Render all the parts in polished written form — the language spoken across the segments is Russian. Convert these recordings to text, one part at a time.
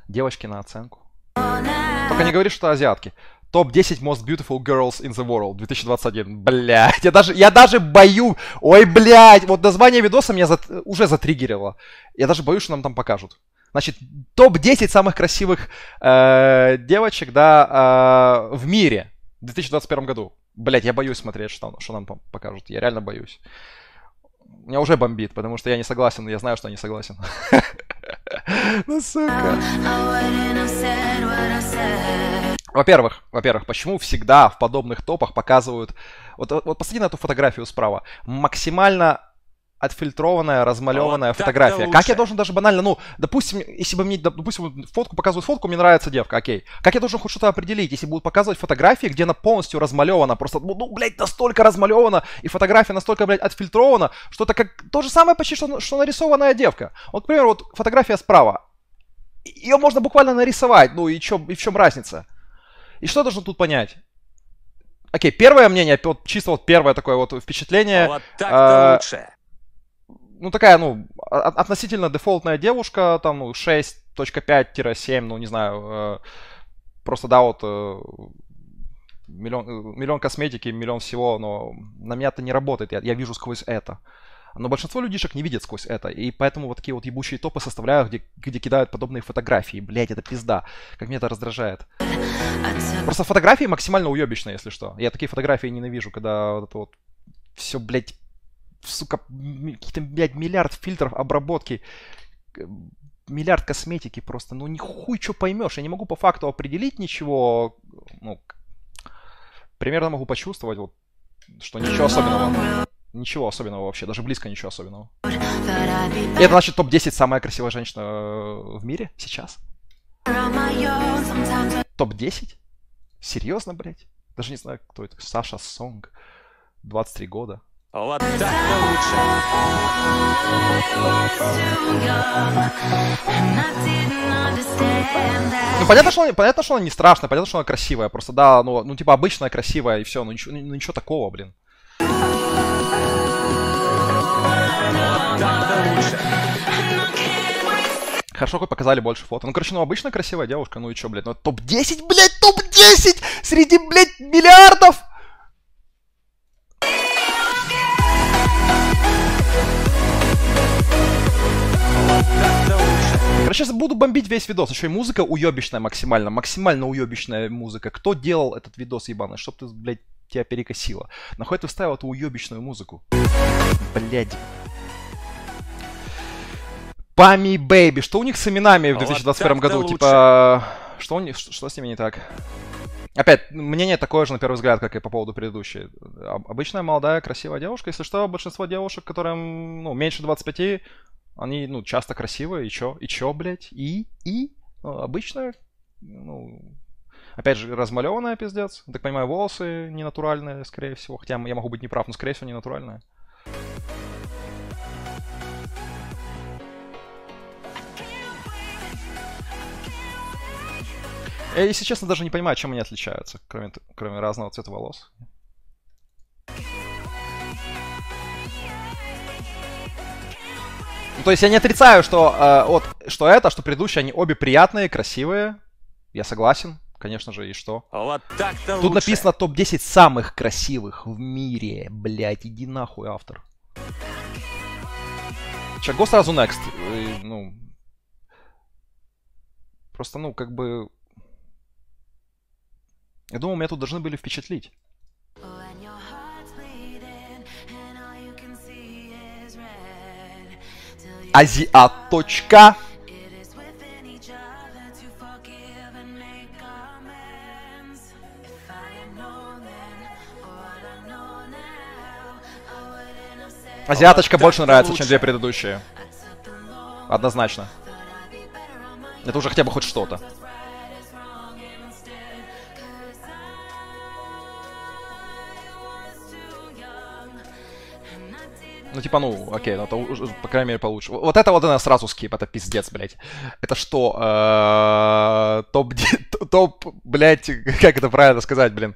Девочки на оценку. Только не говори, что азиатки. Топ-10 most beautiful girls in the world 2021. Блядь, я даже боюсь. Ой, блядь, вот название видоса меня уже затриггерило. Я даже боюсь, что нам там покажут. Значит, топ-10 самых красивых девочек, да, в мире в 2021 году. Блядь, я боюсь смотреть, что нам покажут. Я реально боюсь. Меня уже бомбит, потому что я не согласен, я знаю, что я не согласен. Ну, сука. Во-первых, почему всегда в подобных топах показывают... Вот посмотри на эту фотографию справа. Максимально отфильтрованная, размалеванная фотография. Как я должен даже банально, ну, допустим, если бы мне, допустим, фотку показывают фотку, мне нравится девка, окей. Как я должен хоть что-то определить, если будут показывать фотографии, где она полностью размалевана, просто, ну, блядь, настолько размалевана, и фотография настолько, блядь, отфильтрована, что это как то же самое почти, что нарисованная девка. Вот, к примеру, вот фотография справа. Ее можно буквально нарисовать, ну, и в чем разница? И что я должен тут понять? Окей, первое мнение, вот, чисто вот первое такое вот впечатление. Вот так-то лучше. Ну, такая, ну, относительно дефолтная девушка, там, ну, 6.5-7, ну, не знаю, просто, да, вот, миллион косметики, миллион всего, но на меня это не работает, я вижу сквозь это. Но большинство людишек не видят сквозь это, и поэтому вот такие вот ебучие топы составляют, где кидают подобные фотографии. Блять, это пизда, как меня это раздражает. Просто фотографии максимально уебищные, если что. Я такие фотографии ненавижу, когда вот это вот все, блять, сука, какие-то, блядь, миллиард фильтров, обработки, миллиард косметики просто, ну, нихуй что поймешь, я не могу по факту определить ничего, ну, примерно могу почувствовать, вот, что ничего особенного вообще, даже близко ничего особенного. И это значит топ-10 самая красивая женщина в мире сейчас? Топ-10? Серьезно, блядь? Даже не знаю, кто это, Саша Сонг, 23 года. Вот так-то лучше. Ну, понятно, что она не страшная, понятно, что она красивая. Просто, да, ну типа, обычная, красивая, и все. Ну, ничего такого, блин. Вот так-то лучше. Хорошо, хоть показали больше фото. Ну, короче, ну, обычная красивая девушка, ну и чё, блядь, ну, топ-10, блядь, топ-10 среди, блядь, миллиардов! Короче, сейчас буду бомбить весь видос. Еще и музыка уебищная максимально уебищная музыка. Кто делал этот видос ебаный? Чтоб ты, блядь, тебя перекосило. Нахуй ты вставил эту уебищную музыку? Блядь. Пами Бэйби. Что у них с именами в 2021 году? Типа, что с ними не так? Опять, мнение такое же на первый взгляд, как и по поводу предыдущей. Обычная молодая красивая девушка. Если что, большинство девушек, которым, ну, меньше 25, они, ну, часто красивые. И чё, блядь? Ну, обычная, ну, опять же, размалеванная, пиздец. Так понимаю, волосы не натуральные, скорее всего. Хотя я могу быть неправ, но, скорее всего, не натуральные. Я, если честно, даже не понимаю, чем они отличаются, кроме разного цвета волос. Ну, то есть я не отрицаю, что что предыдущие, они обе приятные, красивые. Я согласен, конечно же, и что? Вот так-то Тут лучше. написано топ-10 самых красивых в мире. Блять, иди нахуй, автор. Чего сразу next? Ну... Просто, ну, как бы... Я думал, меня тут должны были впечатлить. Азиаточка. Азиаточка больше нравится, чем две предыдущие. Однозначно. Это уже хотя бы хоть что-то. Ну, типа, ну, окей, ну, это уже, по крайней мере, получше. Вот это вот она сразу скип, это пиздец, блядь. Это что? Топ, блядь, как это правильно сказать, блин?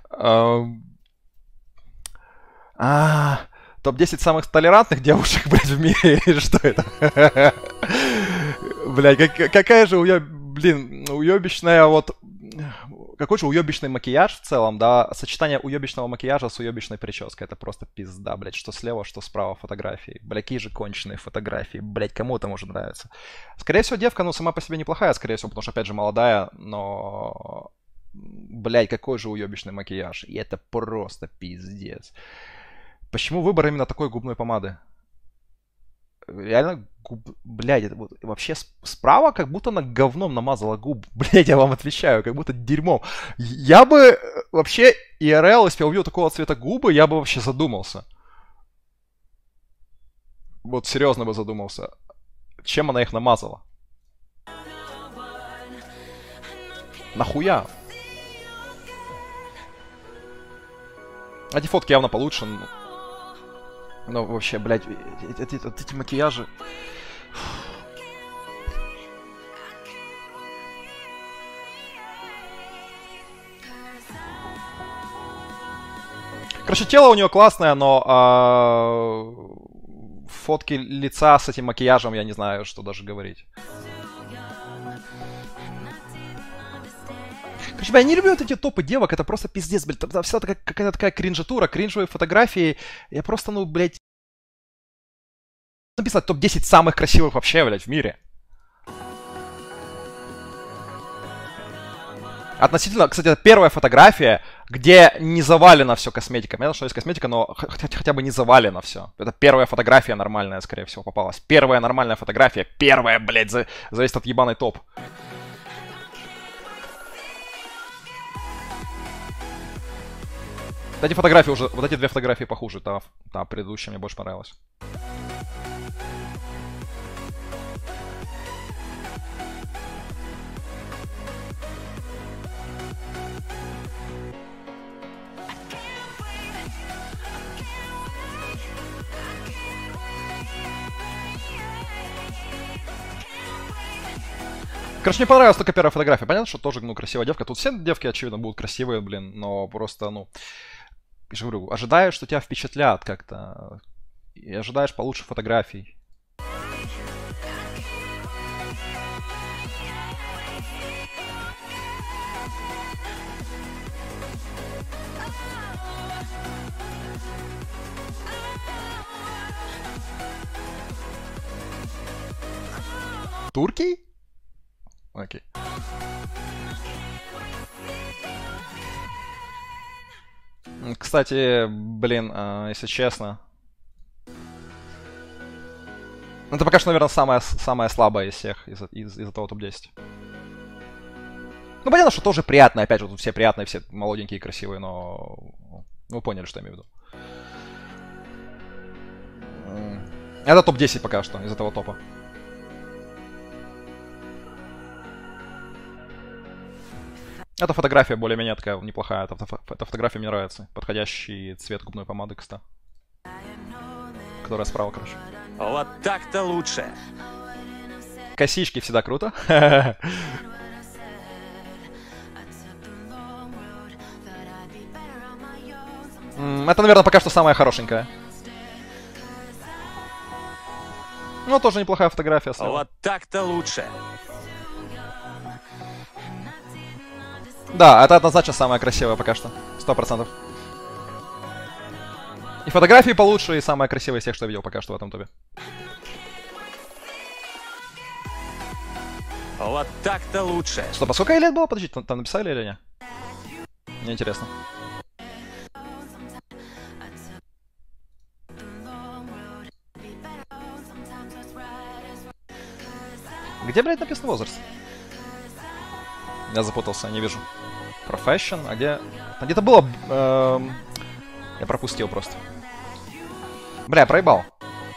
Топ-10 самых толерантных девушек, блядь, в мире, или что это? Блядь, какая же блин, уебищная вот... Какой же уебищный макияж в целом, да? Сочетание уебищного макияжа с уебищной прической. Это просто пизда, блядь. Что слева, что справа фотографии. Блядь, какие же конченые фотографии. Блядь, кому это может нравиться? Скорее всего, девка, ну, сама по себе неплохая, скорее всего, потому что, опять же, молодая, но... Блядь, какой же уебищный макияж. И это просто пиздец. Почему выбор именно такой губной помады? Реально, блядь, это вот вообще справа как будто она говном намазала губ. Блядь, я вам отвечаю, как будто дерьмом. Я бы вообще ИРЛ, если я увидел такого цвета губы, я бы вообще задумался. Вот серьезно бы задумался. Чем она их намазала? Нахуя? Эти фотки явно получше. Но вообще, блядь, эти макияжи... Короче, тело у нее классное, но фотки лица с этим макияжем, я не знаю, что даже говорить. Короче, я не люблю вот эти топы девок, это просто пиздец, блядь. Там всегда какая-то такая кринжатура, кринжевые фотографии. Я просто, ну, блядь... Написано топ-10 самых красивых вообще, блядь, в мире. Относительно, кстати, это первая фотография, где не завалено все косметикой. Понятно, что есть косметика, но хотя бы не завалено все. Это первая фотография нормальная, скорее всего, попалась. Первая нормальная фотография. Первая, блядь, зависит от ебаной топ. Эти фотографии уже, вот эти две фотографии похуже, та предыдущая мне больше понравилась. Короче, мне понравилась только первая фотография. Понятно, что тоже, ну, красивая девка. Тут все девки, очевидно, будут красивые, блин, но просто, ну... Я же говорю, ожидаешь, что тебя впечатлят как-то. И ожидаешь получше фотографий. Турки? Окей. Кстати, блин, если честно... Это пока что, наверное, самая слабая из всех, из этого топ-10. Ну, понятно, что тоже приятно, опять же, тут все приятные, все молоденькие и красивые, но... Вы поняли, что я имею в виду. Это топ-10 пока что из этого топа. Эта фотография более-менее такая неплохая. Эта фотография мне нравится. Подходящий цвет губной помады, кстати. Которая справа, короче. Вот так-то лучше. Косички всегда круто. Это, наверное, пока что самая хорошенькая. Ну, тоже неплохая фотография. Вот так-то лучше. Да, это однозначно самая красивая пока что. 100%. И фотографии получше, и самая красивая из всех, что я видел пока что в этом топе. Вот так-то лучше. Стоп, а сколько ей лет было? Подождите, там написали или нет? Мне интересно. Где, блядь, написано возраст? Я запутался, не вижу. Profession, а где... А где-то было... Я пропустил просто. Бля, я проебал.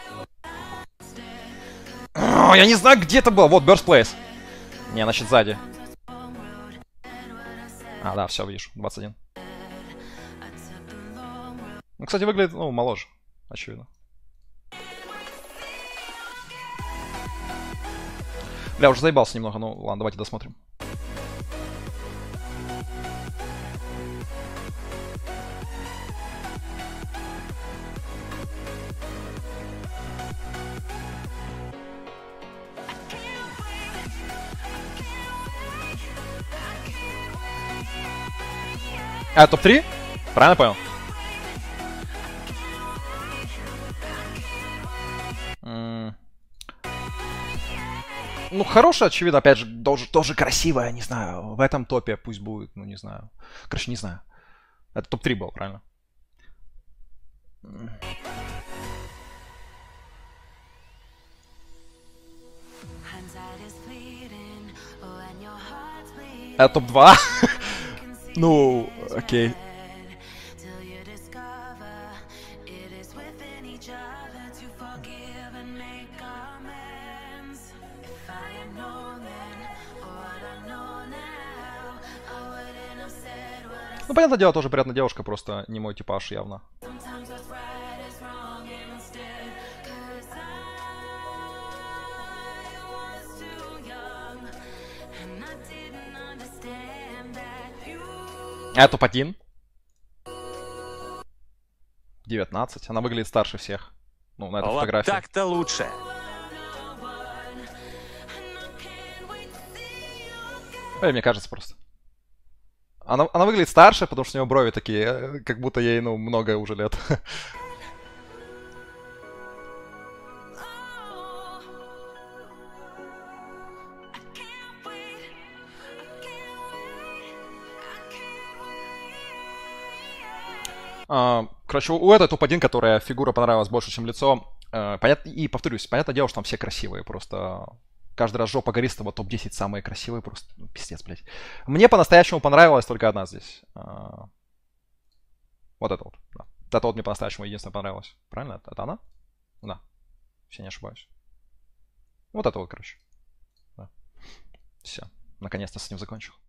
Я не знаю, где это было. Вот, Birthplace. Не, значит, сзади. А, да, все, вижу. 21. Ну, кстати, выглядит, ну, моложе. Очевидно. Бля, уже заебался немного. Ну, ладно, давайте досмотрим. А, топ-3? Правильно понял? Ну, хорошая, очевидно, опять же, тоже красивая, не знаю. В этом топе пусть будет, ну, не знаю. Короче, не знаю. Это топ-3 был, правильно? Это топ-2? Ну, окей. Ну, понятное дело, тоже приятная девушка, просто не мой типаж явно. А топ-1? 19. Она выглядит старше всех. Ну, на этой Вот фотографии. так-то лучше. Мне кажется просто. Она выглядит старше, потому что у нее брови такие, как будто ей, ну, много уже лет. Короче, у этой топ-1, которая фигура понравилась больше, чем лицо. Понятно, и повторюсь, понятное дело, что там все красивые, просто каждый раз жопа горит, вот топ-10 самые красивые, просто ну, пиздец, блядь. Мне по-настоящему понравилась только одна здесь. Вот это вот, да. Это вот мне по-настоящему единственное понравилось. Правильно? Это она? Да. Если не ошибаюсь. Вот это вот, короче. Да. Все. Наконец-то с ним закончил.